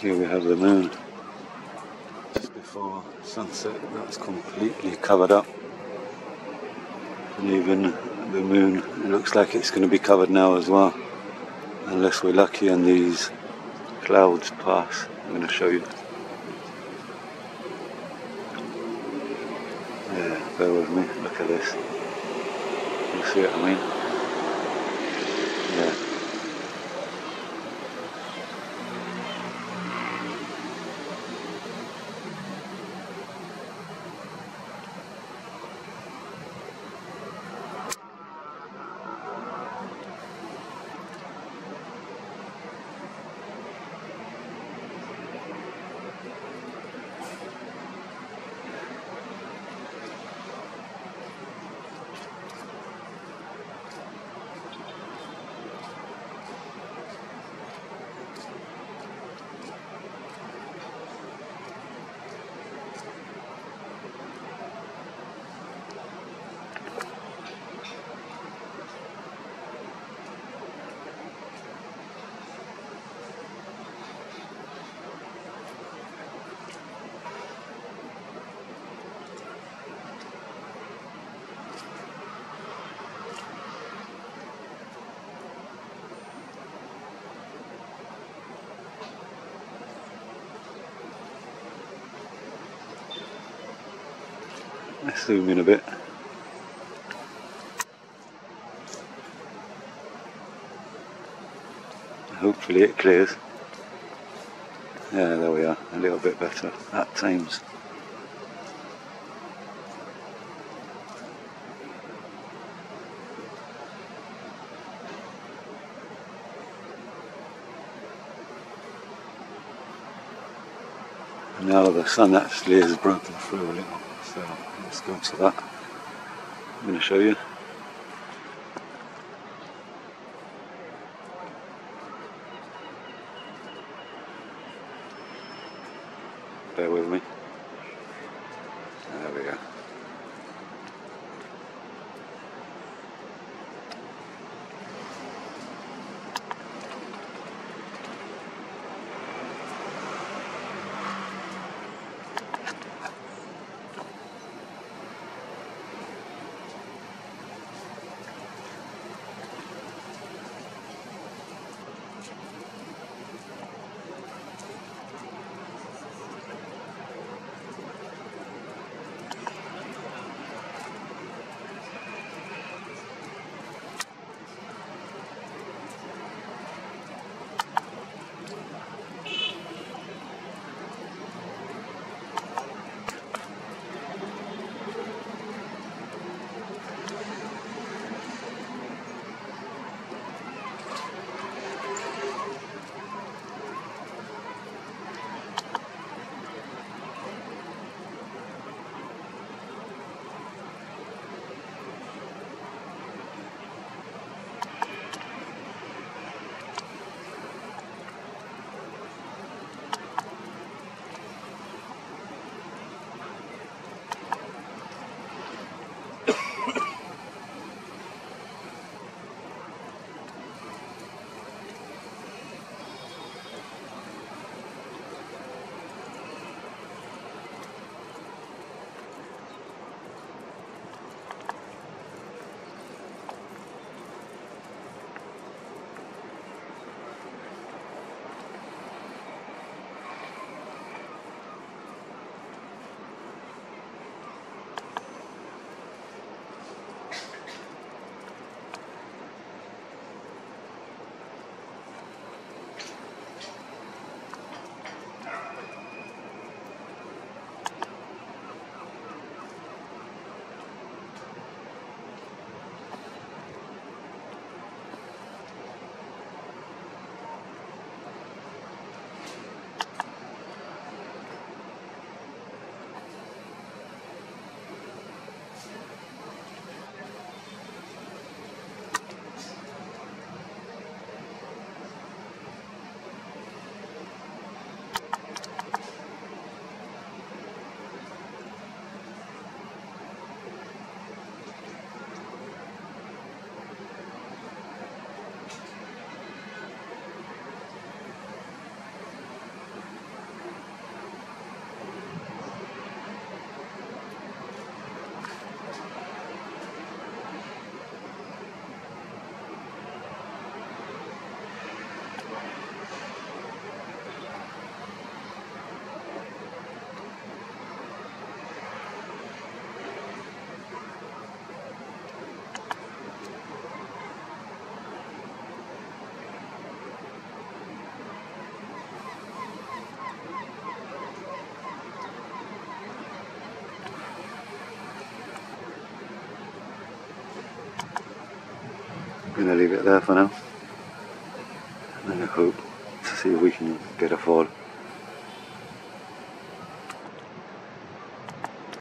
Here we have the moon. Just before sunset, that's completely covered up. And even the moon, it looks like it's going to be covered now as well. Unless we're lucky and these clouds pass. I'm going to show you. Yeah, bear with me, look at this. You see what I mean? Yeah. Let's zoom in a bit. Hopefully it clears. Yeah, there we are, a little bit better at times. Now the sun actually has broken through a little, so let's go to that. I'm going to show you. Bear with me. There we go. going to leave it there for now, and I hope to see if we can get a fall.